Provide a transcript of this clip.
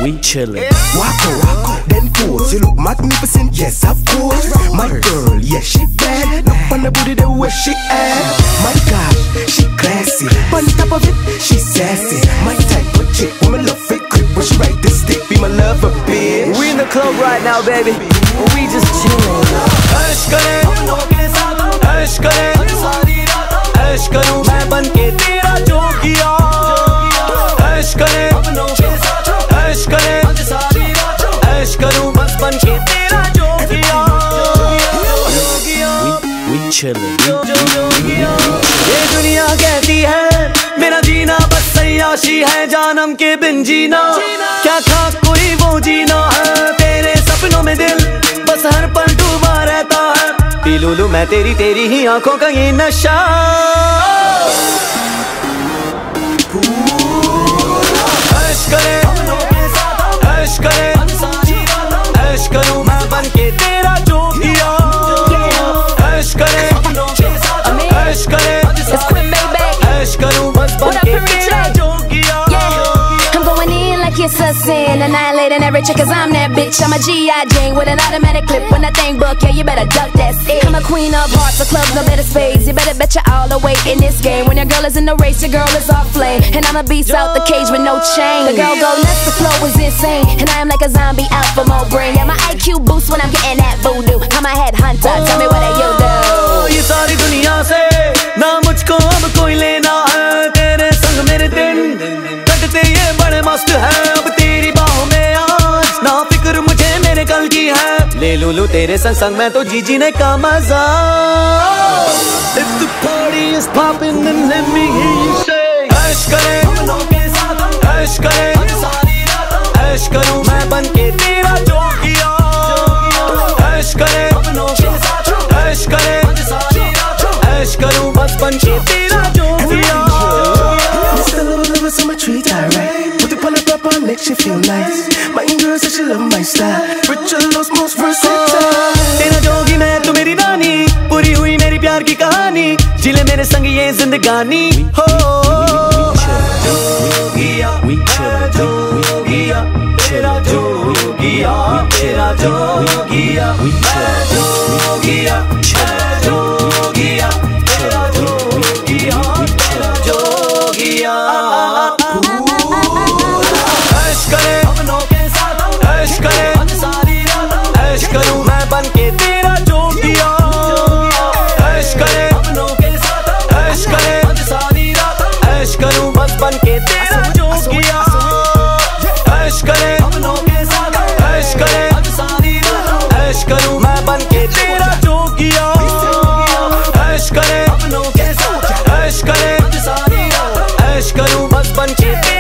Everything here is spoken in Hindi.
we chillin'. Wacko, then pose. You look magnificent, yes of course. My girl, yeah she bad. Look on the booty the way she at. My gosh, she classy. On top of it, she sassy. My type of chick, woman love it grip. When she ride this stick, be my lover, bitch. We in the club right now, baby. We just chillin'. ऐश करें, ऐश करें, ऐश करूं मैं बनके तेरा जोगिया. ऐश करें, ऐश करें, ऐश करूं बस बनके तेरा जोगिया. We chillin'. ये दुनिया कहती है मेरा जीना बस सयाशी है, जानम के बिन जीना क्या था कोई वो जीना है. तेरे सपनों में दिल बस हर पल डूबा रहता है. पी लूं मैं तेरी ही आंखों का ये नशा. ऐश करें, ऐश करें, ऐश करूं मैं बनके तेरा जोगिया. ऐश करें, ऐश करें, It's Quinn Maybach. ऐश करूं बस What up, बनके तेरा Parichay? Jogiya. I'm going in like it's a sin, annihilating every chick cause I'm that bitch. I'm a G.I. Jane with an automatic clip. When that thing buck, yeah, you better duck, that's it. I'm a queen of hearts, the club's no better space. You better bet you all the weight in this game. When your girl is in the race, your girl is off flame. And I'm a beast out the cage with no chain. The girl go nuts, the flow is insane. And I am like a zombie out for more brain. Yeah, my IQ boosts when I'm getting that voodoo. I'm a headhunter, tell me what do you do? ये सारी दुनिया से ना मुझको अब कोई लेना है. तेरे संग मेरे दिन कटते ये बड़े मस्त है. अब तेरी बाहों में आज ना फिक्र मुझे मेरे कल की है. ले लूं तेरे संग संग मैं तो जीने का मजा. If the party is popping then let me hear you say. ऐश करें, ऐश करें, ऐश करूं मैं बनके तेरा जोगिया. ऐश करें, ऐश करें, ऐश करूं बस बनके तेरा जोगिया. Just a little lovers on my treat, alright. Put it on the pepper, makes you feel nice. My girl says she love my style. Richilous, most versatile. तेरा जोगी मैं तू मेरी रानी. पूरी हुई मेरी प्यार की कहानी. जिले मेरे संग ये जिंदगानी हो. जोगिया, जोगिया, तेरा जोगिया, तेरा जोगिया, जोगिया, जोगिया, तेरा जोगिया, तेरा जोगिया. ऐश करें, ऐश करें, ऐश करूं मैं बनके तेरा जोगिया. ऐश करें, ऐश करें, ऐश करूं बस बनके तेरा जोगिया. ऐश करें, ऐश करें, ऐश करूं मैं बनके तेरा जोगिया. ऐश करें, ऐश करें, ऐश करूं बस बनके